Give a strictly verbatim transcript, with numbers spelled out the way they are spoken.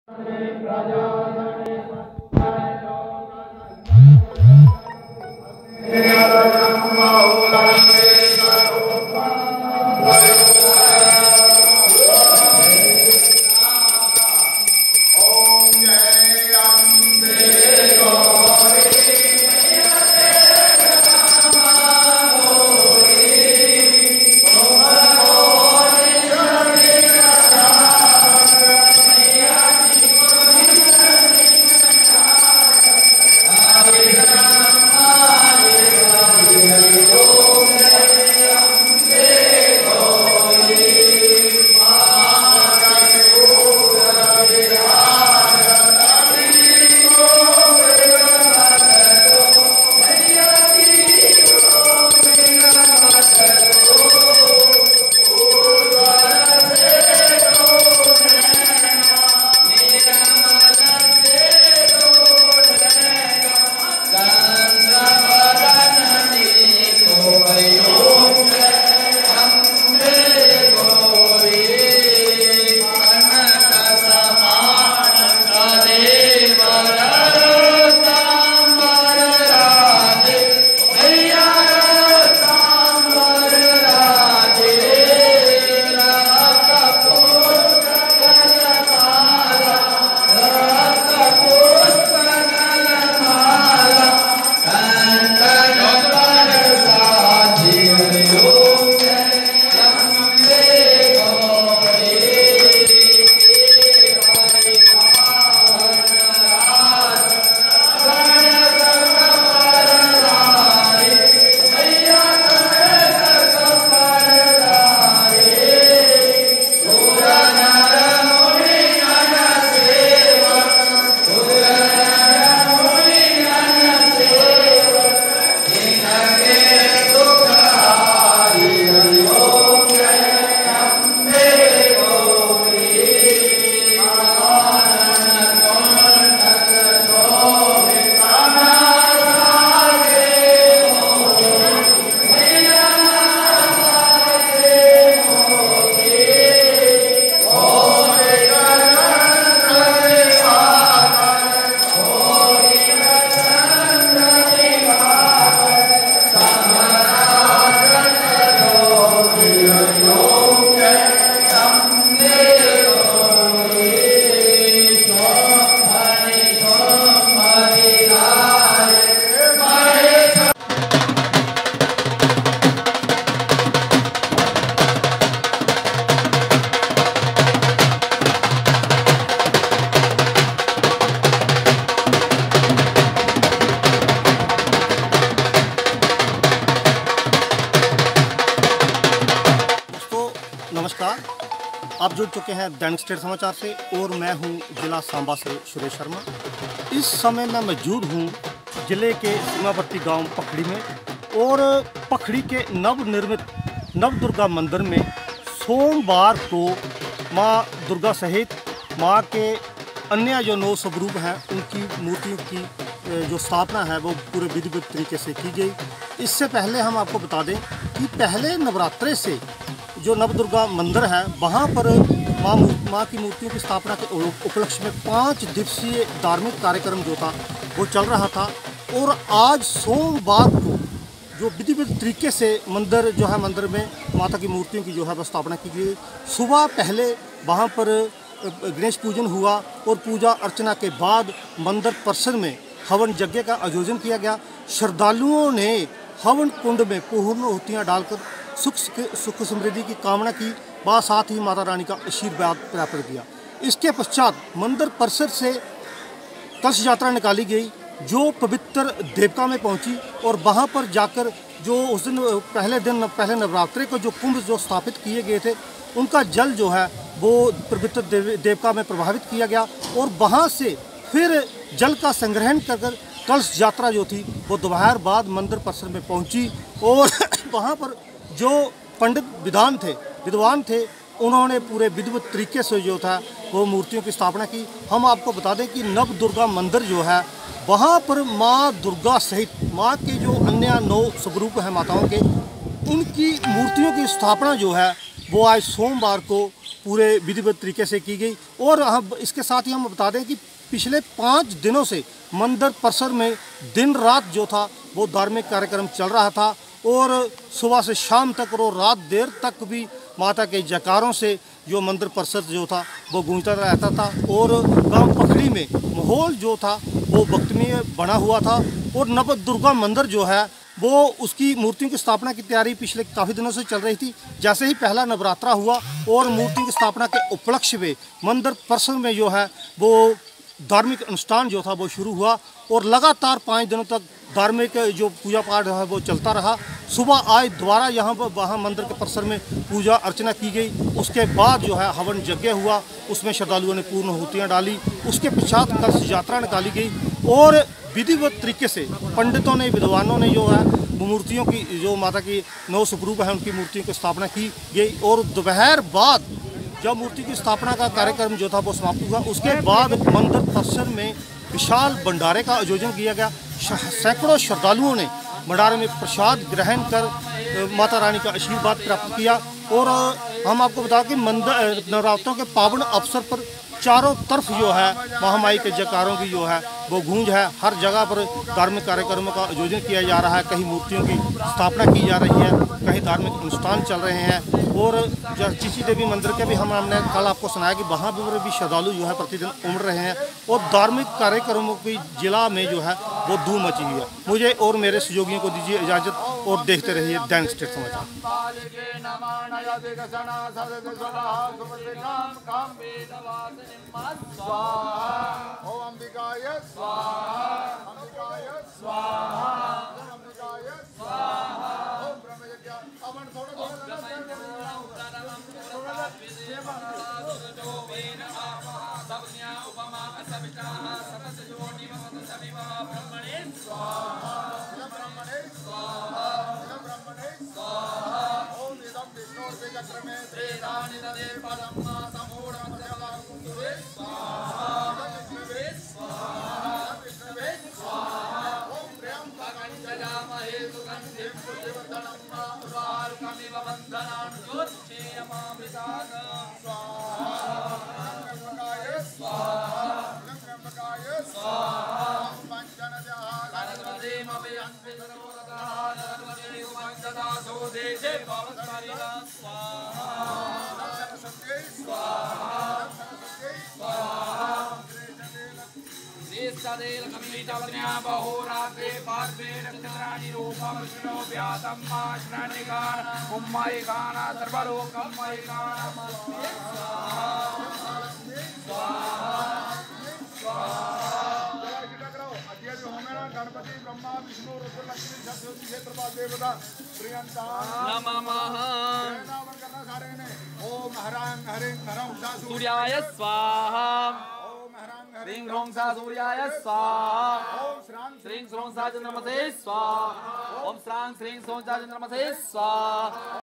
नमस्कार, आप जुड़ चुके हैं दैनिक स्टेट समाचार से और मैं हूं जिला सांबा से सुरेश शर्मा। इस समय मैं मौजूद हूं जिले के सीमावर्ती गांव पखड़ी में और पखड़ी के नवनिर्मित नव दुर्गा मंदिर में सोमवार को मां दुर्गा सहित मां के अन्य जो नौ स्वरूप हैं उनकी मूर्तियों की जो स्थापना है वो पूरे विधिवत तरीके से की गई। इससे पहले हम आपको बता दें कि पहले नवरात्रे से जो नवदुर्गा मंदिर है वहाँ पर माँ माँ की मूर्तियों की स्थापना के उपलक्ष्य में पाँच दिवसीय धार्मिक कार्यक्रम जो था वो चल रहा था और आज सोमवार को जो विधिवत तरीके से मंदिर जो है मंदिर में माता की मूर्तियों की जो है वो स्थापना की गई। सुबह पहले वहाँ पर गणेश पूजन हुआ और पूजा अर्चना के बाद मंदिर परिसर में हवन यज्ञ का आयोजन किया गया। श्रद्धालुओं ने हवन कुंड में पूर्णाहुतियाँ डालकर सुख सुख समृद्धि की कामना की, बाद साथ ही माता रानी का आशीर्वाद प्राप्त किया। इसके पश्चात मंदिर परिसर से कलश यात्रा निकाली गई जो पवित्र देवका में पहुंची और वहां पर जाकर जो उस दिन पहले दिन पहले नवरात्रे को जो कुंभ जो स्थापित किए गए थे उनका जल जो है वो पवित्र देव, देवका में प्रभावित किया गया और वहां से फिर जल का संग्रहण कर कलश यात्रा जो थी वो दोपहर बाद मंदिर परिसर में पहुंची और वहां पर जो पंडित विद्वान थे विद्वान थे उन्होंने पूरे विधिवत तरीके से जो था वो मूर्तियों की स्थापना की। हम आपको बता दें कि नव दुर्गा मंदिर जो है वहाँ पर माँ दुर्गा सहित माँ के जो अन्य नौ स्वरूप हैं माताओं के उनकी मूर्तियों की स्थापना जो है वो आज सोमवार को पूरे विधिवत तरीके से की गई। और हम इसके साथ ही हम बता दें कि पिछले पाँच दिनों से मंदिर परिसर में दिन रात जो था वो धार्मिक कार्यक्रम चल रहा था और सुबह से शाम तक और रात देर तक भी माता के जयकारों से जो मंदिर परिसर जो था वो गूंजता रहता था। और गांव पखड़ी में माहौल जो था वो भक्तिमय बना हुआ था। और नव दुर्गा मंदिर जो है वो उसकी मूर्तियों की स्थापना की तैयारी पिछले काफ़ी दिनों से चल रही थी। जैसे ही पहला नवरात्रा हुआ और मूर्तियों की स्थापना के उपलक्ष्य में मंदिर परिसर में जो है वो धार्मिक अनुष्ठान जो था वो शुरू हुआ और लगातार पाँच दिनों तक धार्मिक जो पूजा पाठ है वो चलता रहा। सुबह आज दोबारा यहाँ पर वहाँ मंदिर के परिसर में पूजा अर्चना की गई। उसके बाद जो है हवन यज्ञ हुआ, उसमें श्रद्धालुओं ने पूर्ण आहुतियाँ डाली। उसके पश्चात कलश यात्रा निकाली गई और विधिवत तरीके से पंडितों ने, विद्वानों ने जो है मूर्तियों की, जो माता की नौ स्वरूप है उनकी मूर्तियों की स्थापना की गई। और दोपहर बाद जब मूर्ति की स्थापना का कार्यक्रम जो था वो समाप्त हुआ, उसके बाद मंदिर परिसर में विशाल भंडारे का आयोजन किया गया। सैकड़ों श्रद्धालुओं ने भंडारे में प्रसाद ग्रहण कर माता रानी का आशीर्वाद प्राप्त किया। और हम आपको बता कि मंदिर नवरात्रों के पावन अवसर पर चारों तरफ जो है महामाई के जयकारों की जो है वो गूंज है। हर जगह पर धार्मिक कार्यक्रमों का आयोजन किया जा रहा है, कहीं मूर्तियों की स्थापना की जा रही है, कहीं धार्मिक अनुष्ठान चल रहे हैं। और चीची देवी मंदिर के भी हम हमने कल आपको सुनाया कि वहाँ पर भी श्रद्धालु जो है प्रतिदिन उमड़ रहे हैं और धार्मिक कार्यक्रमों की जिला में जो है वो धूम मची हुई है। मुझे और मेरे सहयोगियों को दीजिए इजाज़त और देखते रहिए दैनिक स्टेट समाचार। गणपति ब्रह्मा विष्णु रुद्र लक्ष्मी सरस्वती क्षेत्रपाल देवता प्रियंता नमः नाम करना सारे ने। ओम हरांग हरिं हरं सा सूर्याय स्वाहा। ओम हरांग हरिं ह्रीं ह्रों सा सूर्याय स्वाहा। ओम श्रांग श्रीं श्रों सा चंद्रमसे स्वाहा। ओम श्रां श्रीं श्रों सा चंद्रमसे स्वाहा।